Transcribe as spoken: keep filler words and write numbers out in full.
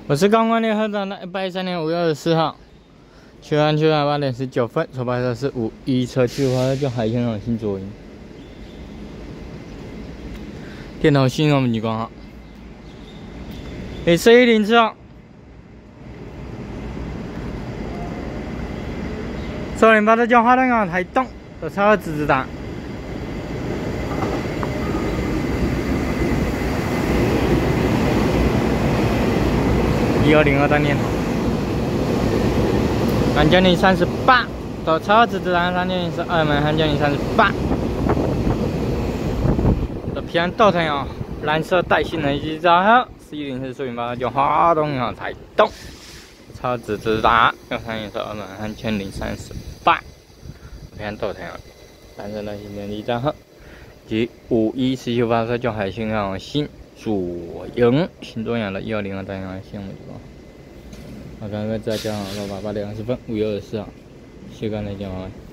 我是钢管联合长的一百一三年五月二十四号，全安全晚八点十九分，所拍摄是五一车计划叫海鲜港新左营，电头信号逆光号，诶 C 一零七号，收零八的叫花灯港台东，有超直直打。 一二零二单念头，韩江零三十八，到超直直达三点零是二门韩江零三十八，的平安豆藤哦，蓝色带性能以及招号，四一零是苏云八叫花东银行台东，超直直达六三零是二门韩江零三十八，平安豆藤哦，蓝色带性能以及招号，及五一十九八车叫海星港新。 左营新左营的一二零二单阳线目地方，我刚刚在讲好了吧？八点二十分，五月二十四号，谢谢大家，拜拜。